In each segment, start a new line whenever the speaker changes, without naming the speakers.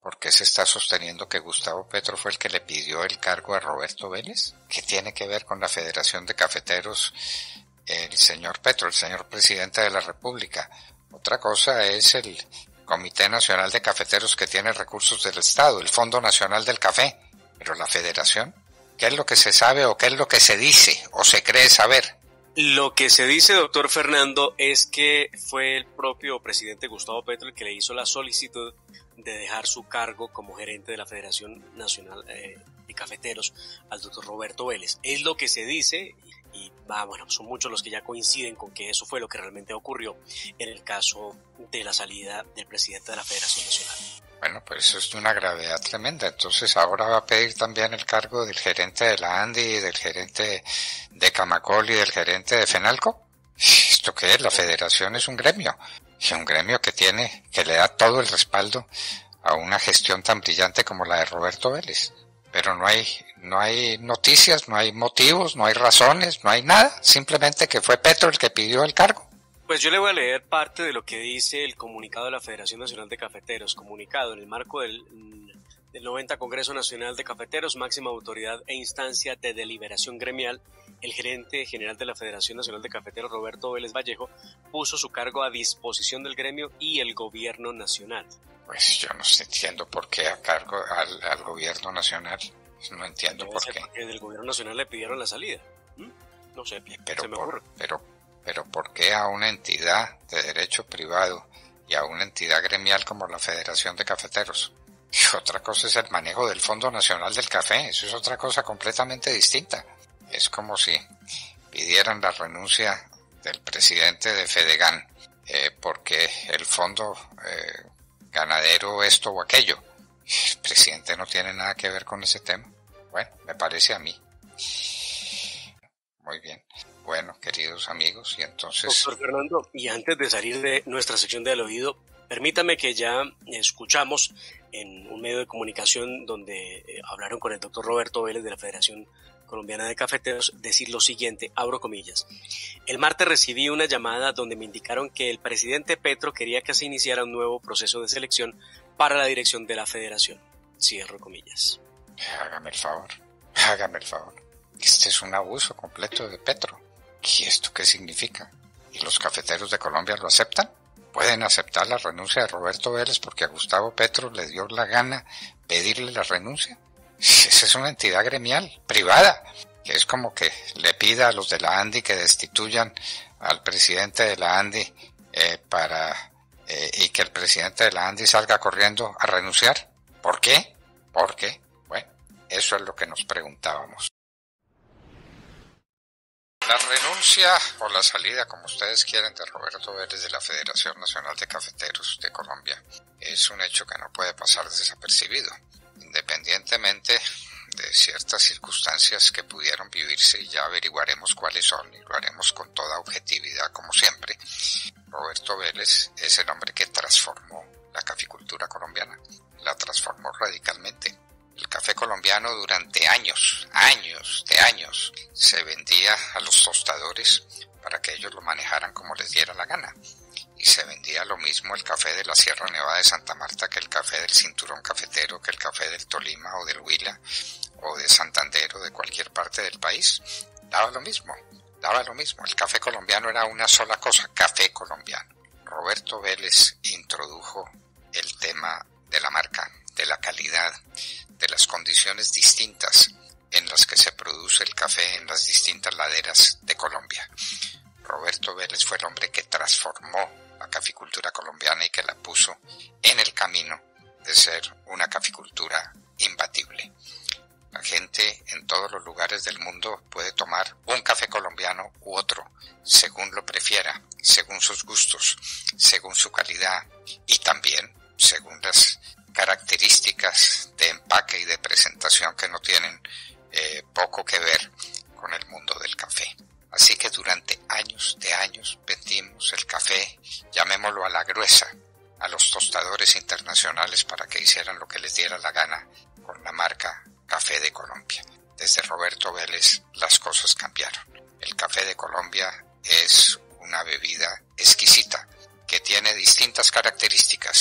¿Por qué se está sosteniendo que Gustavo Petro fue el que le pidió el cargo a Roberto Vélez? ¿Qué tiene que ver con la Federación de Cafeteros el señor Petro, el señor presidente de la República? Otra cosa es el Comité Nacional de Cafeteros, que tiene recursos del Estado, el Fondo Nacional del Café, pero la Federación, ¿qué es lo que se sabe o qué es lo que se dice o se cree saber?
Lo que se dice, doctor Fernando, es que fue el propio presidente Gustavo Petro el que le hizo la solicitud de dejar su cargo como gerente de la Federación Nacional de Cafeteros al doctor Roberto Vélez. Es lo que se dice y bueno, son muchos los que ya coinciden con que eso fue lo que realmente ocurrió en el caso de la salida del presidente de la Federación Nacional.
Bueno, pues eso es de una gravedad tremenda. Entonces ahora va a pedir también el cargo del gerente de la ANDI, del gerente de Camacol y del gerente de Fenalco. ¿Esto qué es? La federación es un gremio. Y un gremio que le da todo el respaldo a una gestión tan brillante como la de Roberto Vélez. Pero no hay noticias, no hay motivos, no hay razones, no hay nada. Simplemente que fue Petro el que pidió el cargo.
Pues yo le voy a leer parte de lo que dice el comunicado de la Federación Nacional de Cafeteros, comunicado en el marco del 90 Congreso Nacional de Cafeteros, máxima autoridad e instancia de deliberación gremial. El gerente general de la Federación Nacional de Cafeteros, Roberto Vélez Vallejo, puso su cargo a disposición del gremio y el gobierno nacional.
Pues yo no entiendo por qué a cargo al gobierno nacional. No entiendo por qué.
Porque del gobierno nacional le pidieron la salida. No sé,
pero
se me ocurre.
Pero ¿por qué a una entidad de derecho privado y a una entidad gremial como la Federación de Cafeteros? Y otra cosa es el manejo del Fondo Nacional del Café. Eso es otra cosa completamente distinta. Es como si pidieran la renuncia del presidente de Fedegan porque el fondo ganadero esto o aquello. El presidente no tiene nada que ver con ese tema. Bueno, me parece a mí. Muy bien. Bueno, queridos amigos, y entonces...
Doctor Fernando, y antes de salir de nuestra sección del oído, permítame que ya escuchamos en un medio de comunicación donde hablaron con el doctor Roberto Vélez de la Federación Colombiana de Cafeteros, decir lo siguiente, abro comillas: el martes recibí una llamada donde me indicaron que el presidente Petro quería que se iniciara un nuevo proceso de selección para la dirección de la federación. Cierro comillas.
Hágame el favor. Este es un abuso completo de Petro. ¿Y esto qué significa? ¿Y los cafeteros de Colombia lo aceptan? ¿Pueden aceptar la renuncia de Roberto Vélez porque a Gustavo Petro le dio la gana pedirle la renuncia? Esa es una entidad gremial, privada, que es como que le pida a los de la ANDI que destituyan al presidente de la ANDI y que el presidente de la ANDI salga corriendo a renunciar. ¿Por qué? Bueno, eso es lo que nos preguntábamos. La renuncia o la salida, como ustedes quieren, de Roberto Vélez de la Federación Nacional de Cafeteros de Colombia es un hecho que no puede pasar desapercibido, independientemente de ciertas circunstancias que pudieron vivirse, y ya averiguaremos cuáles son y lo haremos con toda objetividad como siempre. Roberto Vélez es el hombre que transformó la caficultura colombiana, la transformó radicalmente. El café colombiano durante años, se vendía a los tostadores para que ellos lo manejaran como les diera la gana. Y se vendía lo mismo el café de la Sierra Nevada de Santa Marta que el café del Cinturón Cafetero, que el café del Tolima o del Huila o de Santander o de cualquier parte del país. Daba lo mismo. El café colombiano era una sola cosa, café colombiano. Roberto Vélez introdujo el tema de la marca, de la calidad, de las condiciones distintas en las que se produce el café en las distintas laderas de Colombia. Roberto Vélez fue el hombre que transformó la caficultura colombiana y que la puso en el camino de ser una caficultura imbatible. La gente en todos los lugares del mundo puede tomar un café colombiano u otro, según lo prefiera, según sus gustos, según su calidad y también según las características de empaque y de presentación que no tienen poco que ver con el mundo del café. Así que durante años vendimos el café, llamémoslo a la gruesa, a los tostadores internacionales para que hicieran lo que les diera la gana con la marca Café de Colombia. Desde Roberto Vélez las cosas cambiaron. El café de Colombia es una bebida exquisita que tiene distintas características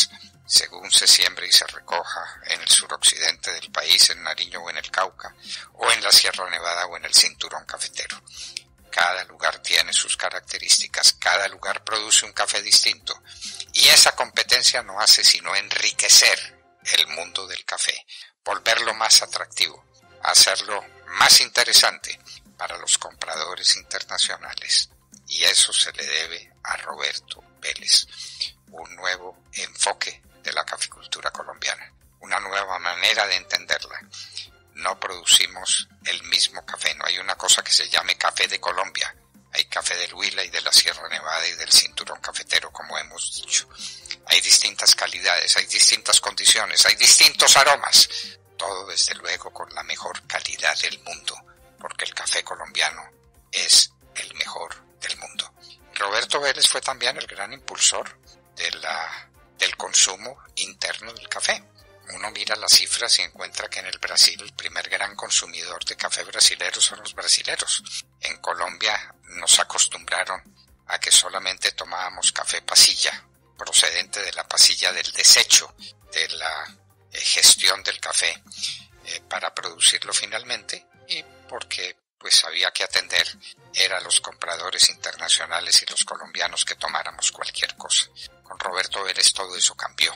según se siembre y se recoja en el suroccidente del país, en Nariño o en el Cauca, o en la Sierra Nevada o en el cinturón cafetero. Cada lugar tiene sus características, cada lugar produce un café distinto, y esa competencia no hace sino enriquecer el mundo del café, volverlo más atractivo, hacerlo más interesante para los compradores internacionales. Y eso se le debe a Roberto Vélez, un nuevo enfoque de la caficultura colombiana, una nueva manera de entenderla. No producimos el mismo café, no hay una cosa que se llame café de Colombia, hay café del Huila y de la Sierra Nevada y del cinturón cafetero, como hemos dicho. Hay distintas calidades, hay distintas condiciones, hay distintos aromas, todo desde luego con la mejor calidad del mundo, porque el café colombiano es el mejor del mundo. Roberto Vélez fue también el gran impulsor del consumo interno del café. Uno mira las cifras y encuentra que en el Brasil el primer gran consumidor de café brasilero son los brasileros. En Colombia nos acostumbraron a que solamente tomábamos café pasilla, procedente de la pasilla del desecho, de la gestión del café para producirlo finalmente, y porque pues había que atender a los compradores internacionales y los colombianos que tomáramos cualquier cosa. Con Roberto Vélez todo eso cambió.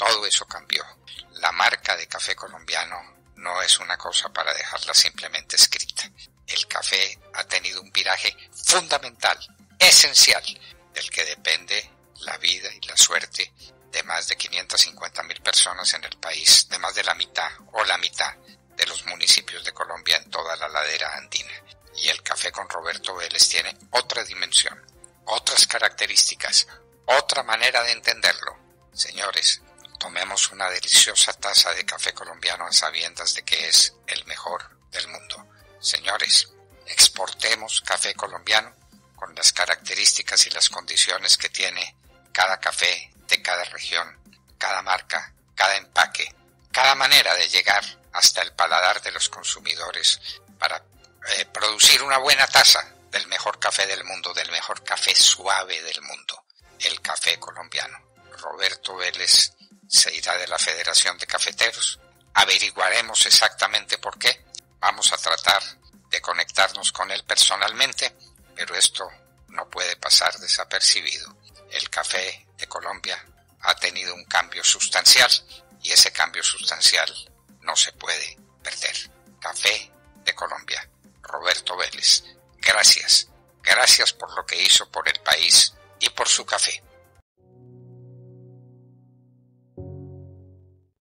La marca de café colombiano no es una cosa para dejarla simplemente escrita. El café ha tenido un viraje fundamental, esencial, del que depende la vida y la suerte de más de 550.000 personas en el país, de más de la mitad de los municipios de Colombia en toda la ladera andina. Y el café con Roberto Vélez tiene otra dimensión, otras características, otra manera de entenderlo. Señores, tomemos una deliciosa taza de café colombiano a sabiendas de que es el mejor del mundo. Señores, exportemos café colombiano con las características y las condiciones que tiene cada café de cada región, cada marca, cada empaque, cada manera de llegar hasta el paladar de los consumidores para producir una buena taza del mejor café del mundo, del mejor café suave del mundo, el café colombiano. Roberto Vélez se irá de la Federación de Cafeteros. Averiguaremos exactamente por qué. Vamos a tratar de conectarnos con él personalmente, pero esto no puede pasar desapercibido. El café de Colombia ha tenido un cambio sustancial y ese cambio sustancial no se puede perder. Café de Colombia, Roberto Vélez. Gracias por lo que hizo por el país y por su café.